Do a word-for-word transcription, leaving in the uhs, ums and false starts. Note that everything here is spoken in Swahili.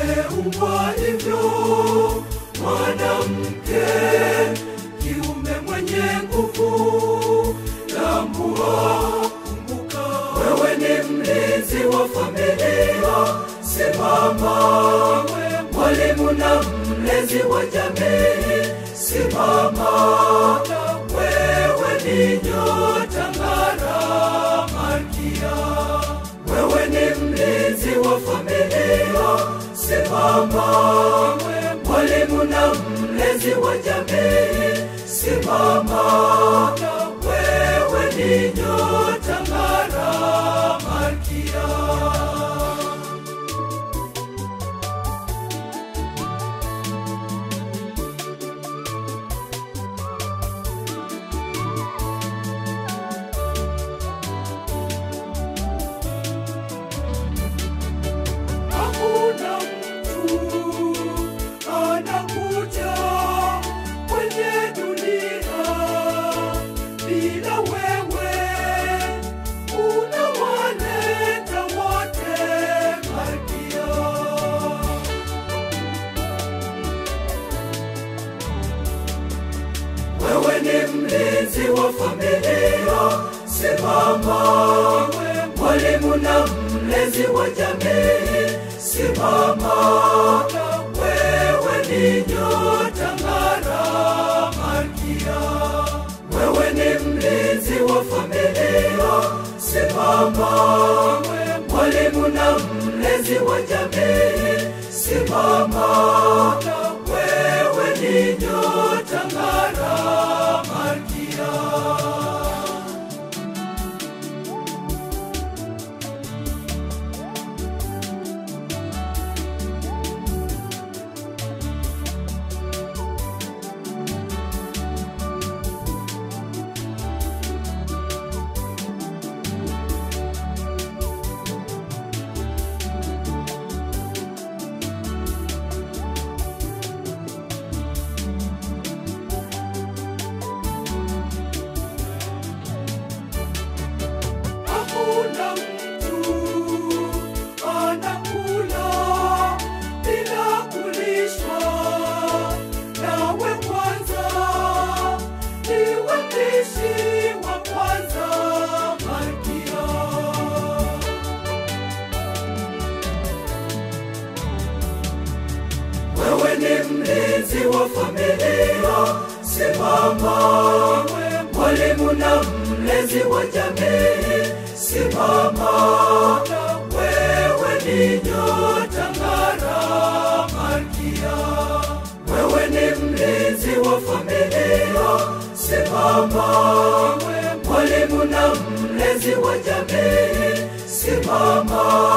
Ameumbwa hivyo mwanamke, kiume mwenye nguvu. Tambua, kumbuka, wewe ni mlinzi wa familia. Simama, mwalimu na mlezi wa jamii. Simama, wewe ni nyota ng'ara, malkia. Wewe ni mlinzi wa familia. Simama, mwalimu na mlezi wa jamii. Simama, wewe ni nyota ng'ara, malkia. Hakuna mtu anakuja kwenye dunia bila wewe. Unawaleta wote, malkia. Wewe ni mlinzi wa familia. Simama, mwalimu na mlezi wa jamii. Simama, wewe ni nyota ng'ara, malkia. Wewe ni mlinzi wa familia. Simama, mwalimu na mlezi wa jamii. Simama, wewe ni nyota ng'ara, malkia. Hakuna mtu anakula bila kulishwa. Nawe kwanza ndiwe mlishi wa kwanza, malkia. Wewe ni mlinzi wa familia. Simama, mwalimu na mlezi wa jamii. Simama, wewe ni nyota ng'ara, malkia. Wewe ni mlinzi wa familia. Simama, mwalimu na mlezi wa jamii. Simama,